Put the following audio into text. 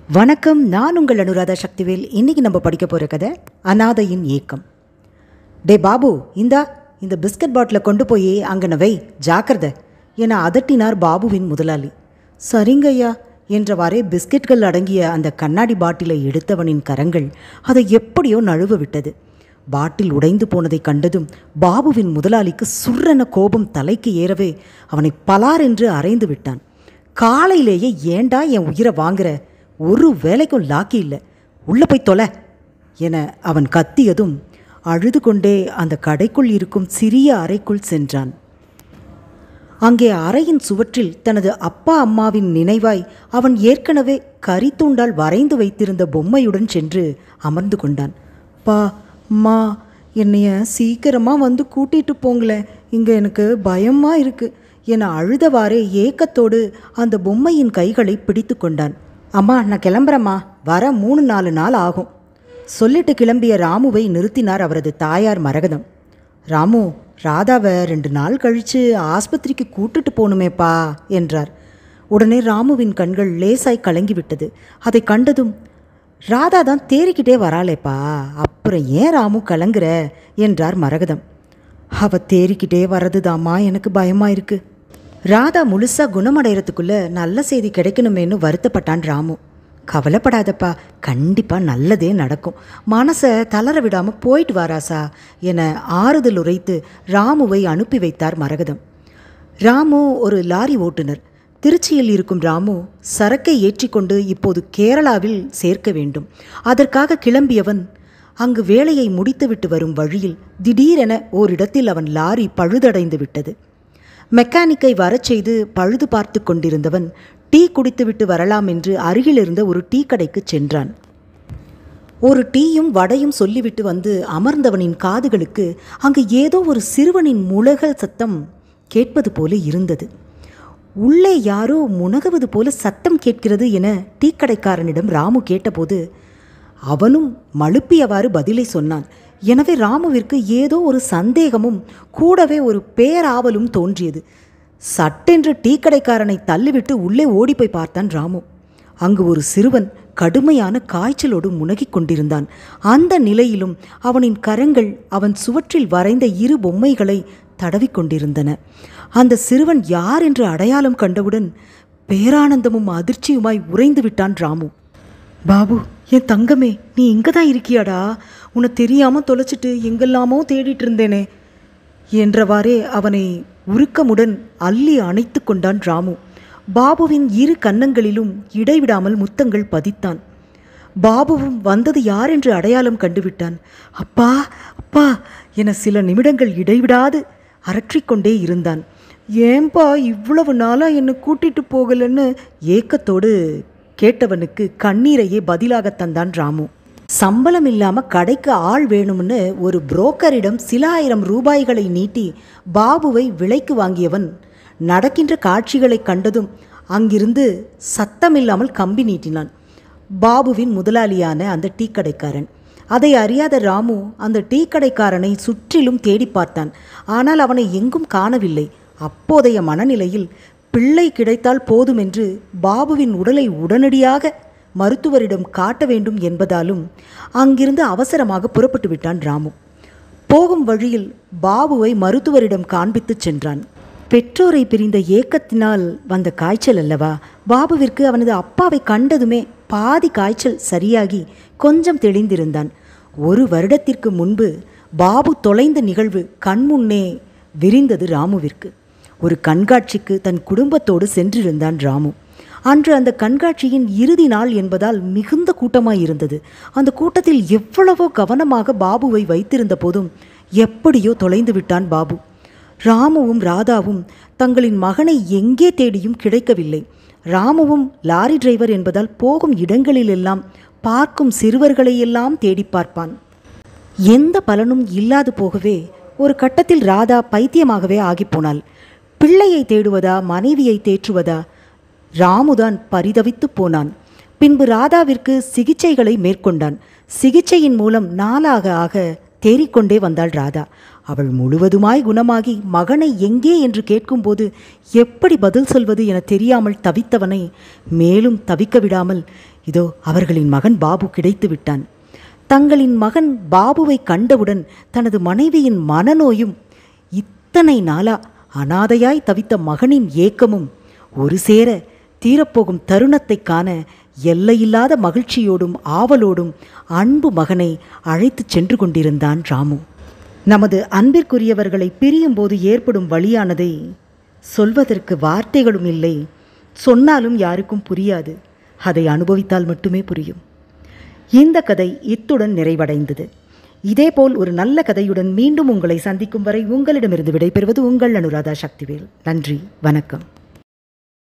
வணக்கம், நான் உங்கள் அனுராதா சக்திவேல். இன்றைக்கி நம்ம படிக்க போகிற கதை அனாதையின் ஏக்கம். டே பாபு, இந்த பிஸ்கட் பாட்டிலை கொண்டு போய் அங்கன வை, ஜாக்கிரதை என அதட்டினார் பாபுவின் முதலாளி. சரிங்கய்யா என்றவாறே பிஸ்கெட்கள் அடங்கிய அந்த கண்ணாடி பாட்டிலை எடுத்தவனின் கரங்கள் அதை எப்படியோ நழுவ விட்டது. பாட்டில் உடைந்து போனதை கண்டதும் பாபுவின் முதலாளிக்கு சுர்ரென கோபம் தலைக்கு ஏறவே அவனை பலார் என்று அறைந்து விட்டான். காலையிலேயே ஏண்டா என் உயிரை வாங்குற, ஒரு வேலைக்கும் லாக்கி இல்லை, உள்ளே போய் தொலை என அவன் கத்தியதும் அழுது கொண்டே அந்த கடைக்குள் இருக்கும் சிறிய அறைக்குள் சென்றான். அங்கே அறையின் சுவற்றில் தனது அப்பா அம்மாவின் நினைவாய் அவன் ஏற்கனவே கரித்தூண்டால் வரைந்து வைத்திருந்த பொம்மையுடன் சென்று அமர்ந்து கொண்டான். பா அம்மா, என்னைய சீக்கிரமாக வந்து கூட்டிகிட்டு போங்களேன், இங்கே எனக்கு பயமாக இருக்கு என அழுதவாறே ஏக்கத்தோடு அந்த பொம்மையின் கைகளை பிடித்து கொண்டான். அம்மா, நான் கிளம்புறம்மா, வர 3-4 நாள் ஆகும் சொல்லிட்டு கிளம்பிய ராமுவை நிறுத்தினார் அவரது தாயார் மரகதம். ராமு, ராதாவை 2 நாள் கழித்து ஆஸ்பத்திரிக்கு கூட்டுட்டு போகணுமேப்பா என்றார். உடனே ராமுவின் கண்கள் லேசாய் கலங்கிவிட்டது. அதை கண்டதும், ராதா தான் தேறிக்கிட்டே வராளேப்பா, அப்புறம் ஏன் ராமு கலங்குற என்றார் மரகதம். அவ தேறிக்கிட்டே வர்றதுதாம்மா எனக்கு பயமாக இருக்கு. ராதா முழுசாக குணமடைகிறதுக்குள்ள நல்ல செய்தி கிடைக்கணுமேனு வருத்தப்பட்டான் ராமு. கவலைப்படாதப்பா, கண்டிப்பாக நல்லதே நடக்கும், மனசை தளர விடாமல் போயிட்டு வாராசா என ஆறுதல் உரைத்து ராமுவை அனுப்பி வைத்தார் மரகதம். ராமு ஒரு லாரி ஓட்டுநர். திருச்சியில் இருக்கும் ராமு சரக்கை ஏற்றிக்கொண்டு இப்போது கேரளாவில் சேர்க்க வேண்டும். அதற்காக கிளம்பியவன் அங்கு வேலையை முடித்துவிட்டு வரும் வழியில் திடீரென ஓரிடத்தில் அவன் லாரி பழுதடைந்து விட்டது. மெக்கானிக்கை வரச் செய்து பழுது பார்த்து கொண்டிருந்தவன் டீ குடித்துவிட்டு வரலாம் என்று அருகிலிருந்த ஒரு டீ கடைக்கு சென்றான். ஒரு டீயும் வடையும் சொல்லிவிட்டு வந்து அமர்ந்தவனின் காதுகளுக்கு அங்கு ஏதோ ஒரு சிறுவனின் முழகல் சத்தம் கேட்பது போல இருந்தது. உள்ளே யாரோ முனகுவது போல சத்தம் கேட்கிறது என டீக்கடைக்காரனிடம் ராமு கேட்டபோது அவனும் மழுப்பியவாறு பதிலை சொன்னான். எனவே ராமுவிற்கு ஏதோ ஒரு சந்தேகமும் கூடவே ஒரு பேராவலும் தோன்றியது. சட்டென்று டீக்கடைக்காரனை தள்ளிவிட்டு உள்ளே ஓடிப்போய் பார்த்தான் ராமு. அங்கு ஒரு சிறுவன் கடுமையான காய்ச்சலோடு முனகிக் கொண்டிருந்தான். அந்த நிலையிலும் அவனின் கரங்கள் அவன் சுவற்றில் வரைந்த 2 பொம்மைகளை தடவிக்கொண்டிருந்தன. அந்த சிறுவன் யார் என்று அடையாளம் கண்டவுடன் பேரானந்தமும் அதிர்ச்சியுமாய் உறைந்து விட்டான் ராமு. பாபு, என் தங்கமே, நீ இங்கே தான் இருக்கியாடா, உன்னை தெரியாமல் தொலைச்சிட்டு எங்கெல்லாமோ தேடிட்டு இருந்தேனே என்றவாறே அவனை உருக்கமுடன் அள்ளி அணைத்து கொண்டான் ராமு. பாபுவின் 2 கன்னங்களிலும் இடைவிடாமல் முத்தங்கள் பதித்தான். பாபுவும் வந்தது யார் என்று அடையாளம் கண்டுவிட்டான். அப்பா அப்பா என சில நிமிடங்கள் இடைவிடாது அரற்றிக்கொண்டே இருந்தான். ஏன்பா இவ்வளவு நாளாக என்னை கூட்டிட்டு போகலன்னு ஏக்கத்தோடு கேட்டவனுக்கு கண்ணீரையே பதிலாக தந்தான் ராமு. சம்பளம் இல்லாமல் கடைக்கு ஆள் வேணும்னு ஒரு புரோக்கரிடம் சில 1000 ரூபாய்களை நீட்டி பாபுவை விலைக்கு வாங்கியவன் நடக்கின்ற காட்சிகளை கண்டதும் அங்கிருந்து சத்தமில்லாமல் கம்பி நீட்டினான். பாபுவின் முதலாளியான அந்த டீ கடைக்காரன். அதை அறியாத ராமு அந்த டீ கடைக்காரனை சுற்றிலும் தேடி பார்த்தான். ஆனால் அவனை எங்கும் காணவில்லை. அப்போதைய மனநிலையில் பிள்ளை கிடைத்தால் போதும் என்று பாபுவின் உடலை உடனடியாக மருத்துவரிடம் காட்ட வேண்டும் என்பதாலும் அங்கிருந்து அவசரமாக புறப்பட்டு விட்டான் ராமு. போகும் வழியில் பாபுவை மருத்துவரிடம் காண்பித்து சென்றான். பெற்றோரை பிரிந்த ஏக்கத்தினால் வந்த காய்ச்சல் அல்லவா. பாபுவிற்கு அவனது அப்பாவை கண்டதுமே பாதி காய்ச்சல் சரியாகி கொஞ்சம் தெளிந்திருந்தான். 1 வருடத்திற்கு முன்பு பாபு தொலைந்த நிகழ்வு கண்முன்னே விரிந்தது ராமுவிற்கு. ஒரு கண்காட்சிக்கு தன் குடும்பத்தோடு சென்றிருந்தான் ராமு. அன்று அந்த கண்காட்சியின் இறுதி நாள் என்பதால் மிகுந்த கூட்டமாயிருந்தது. அந்த கூட்டத்தில் எவ்வளவோ கவனமாக பாபுவை வைத்திருந்த போதும் எப்படியோ தொலைந்து விட்டான் பாபு. ராமுவும் ராதாவும் தங்களின் மகனை எங்கே தேடியும் கிடைக்கவில்லை. ராமுவும் லாரி டிரைவர் என்பதால் போகும் இடங்களிலெல்லாம் பார்க்கும் சிறுவர்களையெல்லாம் தேடி பார்ப்பான். எந்த பலனும் இல்லாது போகவே ஒரு கட்டத்தில் ராதா பைத்தியமாகவே ஆகிப்போனாள். பிள்ளையை தேடுவதா மனைவியை தேற்றுவதா? ராமுதான் பரிதவித்து போனான். பின்பு ராதாவிற்கு சிகிச்சைகளை மேற்கொண்டான். சிகிச்சையின் மூலம் நாளாக ஆக தேறிக்கொண்டே வந்தாள் ராதா. அவள் முழுவதுமாய் குணமாகி மகனை எங்கே என்று கேட்கும்போது எப்படி பதில் சொல்வது என தெரியாமல் தவித்தவனை மேலும் தவிக்க விடாமல் இதோ அவர்களின் மகன் பாபு கிடைத்து விட்டான். தங்களின் மகன் பாபுவை கண்டவுடன் தனது மனைவியின் மனநோயும் இத்தனை நாளா அனாதையாய் தவித்த மகனின் ஏக்கமும் ஒரு சேர தீரப்போகும் தருணத்தை காண எல்லையில்லாத மகிழ்ச்சியோடும் ஆவலோடும் அன்பு மகனை அழைத்து சென்று கொண்டிருந்தான் ராமு. நமது அன்பிற்குரியவர்களை பிரியும் போது ஏற்படும் வழியானதை சொல்வதற்கு வார்த்தைகளும் இல்லை, சொன்னாலும் யாருக்கும் புரியாது. அதை அனுபவித்தால் மட்டுமே புரியும். இந்த கதை இத்துடன் நிறைவடைந்தது. இதேபோல் ஒரு நல்ல கதையுடன் மீண்டும் உங்களை சந்திக்கும் வரை உங்களிடமிருந்து விடைபெறுவது உங்கள் அனுராதா சக்திவேல். நன்றி, வணக்கம்.